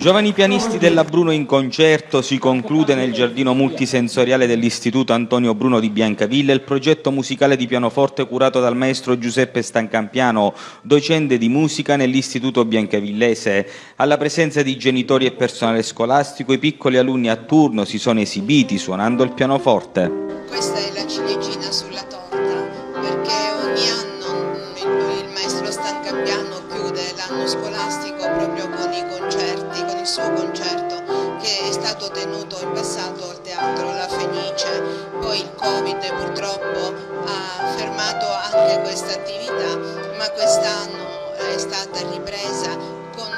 Giovani pianisti della Bruno in concerto. Si conclude nel giardino multisensoriale dell'Istituto Antonio Bruno di Biancavilla il progetto musicale di pianoforte curato dal maestro Giuseppe Stancampiano, docente di musica nell'Istituto Biancavillese. Alla presenza di genitori e personale scolastico, i piccoli alunni a turno si sono esibiti suonando il pianoforte. Questa è la ciliegina sulla torta, perché ogni anno il maestro Stancampiano chiude l'anno scolastico proprio con i concerti, con il suo concerto che è stato tenuto in passato al Teatro La Fenice. Poi il Covid purtroppo ha fermato anche questa attività, ma quest'anno è stata ripresa con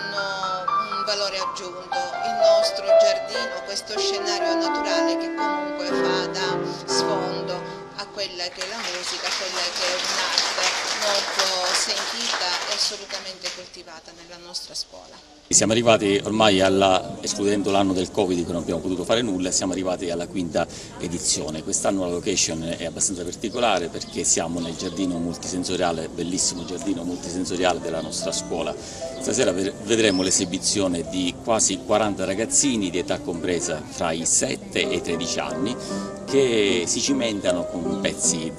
un valore aggiunto. Il nostro giardino, questo scenario naturale che comunque fa da sfondo a quella che è la musica, a quella che è un'arte molto sentita e assolutamente coltivata nella nostra scuola. Siamo arrivati ormai escludendo l'anno del Covid che non abbiamo potuto fare nulla, siamo arrivati alla quinta edizione. Quest'anno la location è abbastanza particolare perché siamo nel giardino multisensoriale, bellissimo giardino multisensoriale della nostra scuola. Stasera vedremo l'esibizione di quasi 40 ragazzini di età compresa fra i 7 e i 13 anni che si cimentano con pezzi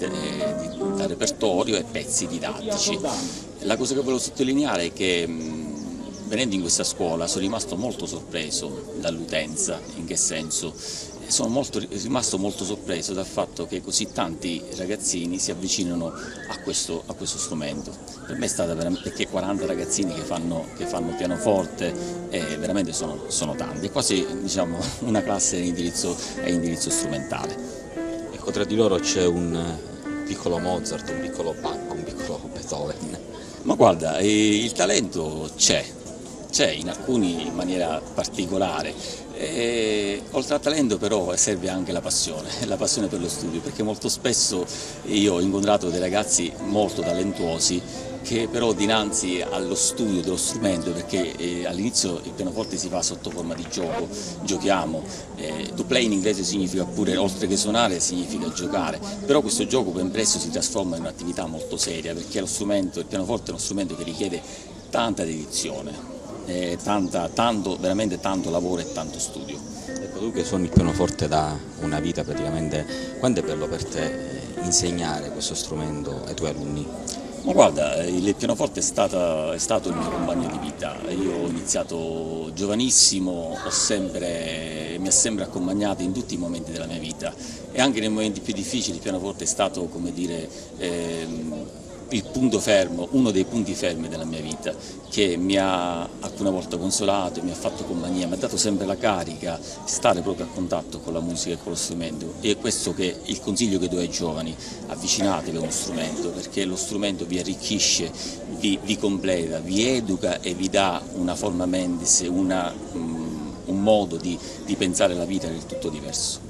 da repertorio e pezzi didattici. La cosa che volevo sottolineare è che venendo in questa scuola sono rimasto molto sorpreso dall'utenza. In che senso? Sono rimasto molto sorpreso dal fatto che così tanti ragazzini si avvicinano a questo strumento. Per me è stata veramente, perché 40 ragazzini che fanno pianoforte veramente sono tanti, è quasi, diciamo, una classe in indirizzo strumentale. Ecco, tra di loro c'è un piccolo Mozart, un piccolo Bach, un piccolo Beethoven. Ma guarda, il talento c'è in alcuni in maniera particolare, oltre al talento però serve anche la passione per lo studio, perché molto spesso io ho incontrato dei ragazzi molto talentuosi che però dinanzi allo studio dello strumento, perché all'inizio il pianoforte si fa sotto forma di gioco, giochiamo, to play in inglese significa pure, oltre che suonare, significa giocare, però questo gioco ben presto si trasforma in un'attività molto seria, perché il pianoforte è uno strumento che richiede tanta dedizione. Veramente tanto lavoro e tanto studio. Ecco, tu che suoni il pianoforte da una vita praticamente, quanto è bello per te insegnare questo strumento ai tuoi alunni? Ma guarda, il pianoforte è stato il mio compagno di vita. Io ho iniziato giovanissimo, mi ha sempre accompagnato in tutti i momenti della mia vita e anche nei momenti più difficili il pianoforte è stato, come dire, il punto fermo, uno dei punti fermi della mia vita, che mi ha alcune volte consolato, mi ha fatto compagnia, mi ha dato sempre la carica, stare proprio a contatto con la musica e con lo strumento. E è questo che il consiglio che do ai giovani: avvicinatevi a uno strumento, perché lo strumento vi arricchisce, vi completa, vi educa e vi dà una forma mentis, un modo di pensare la vita del tutto diverso.